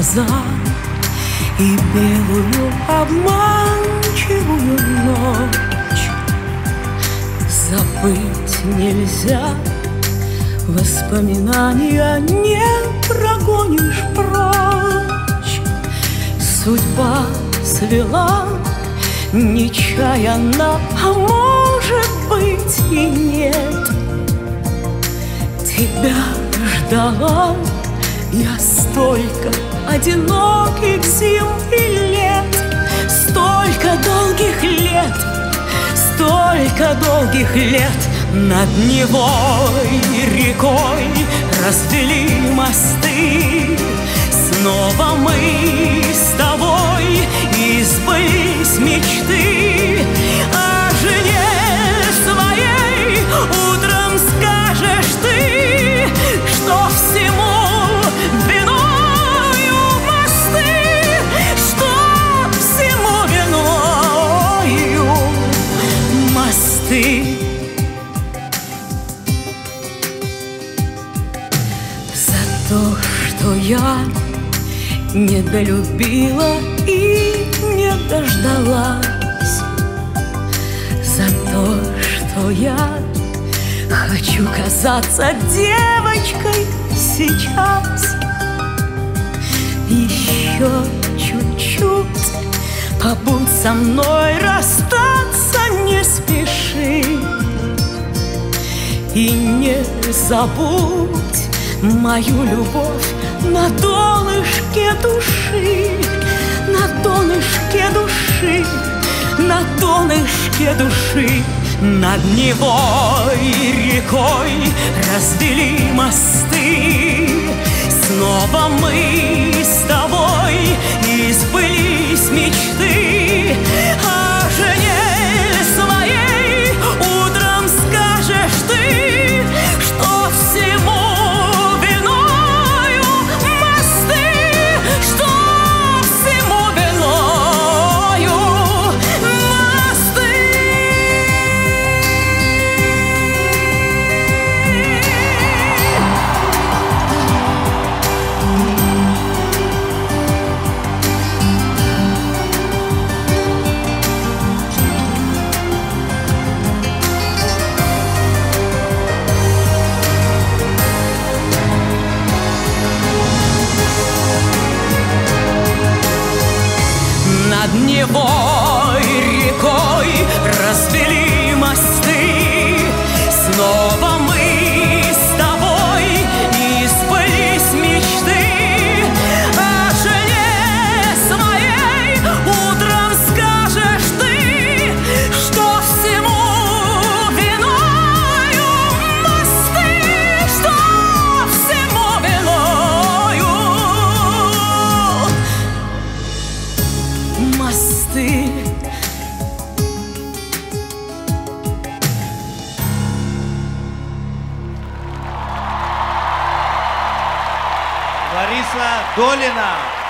глаза и белую обманчивую ночь. Забыть нельзя, воспоминания не прогонишь прочь. Судьба свела нечаянно, а может быть и нет. Тебя ждала я столько одиноких зим и лет, столько долгих лет, столько долгих лет. Над Невой рекой развели мосты. Снова мы с тобой, и сбылись мечты. О жене своей утром скажешь ты, что всему виною мосты, что всему виною мосты. За то, что я недолюбила и не дождалась, за то, что я хочу казаться девочкой сейчас. Еще чуть-чуть побудь со мной, расстаться не спеши. И не забудь мою любовь на донышке души, на донышке души, на донышке души. Над Невой рекой развели мосты. Снова мы с тобой, и сбылись мечты. О жене своей утром скажешь ты, что всему над Невой рекой развели мосты. Снова мы с тобой, и сбылись мечты. О жене своей утром скажешь ты, что всему виною мосты, что всему виною мосты. Лариса Долина.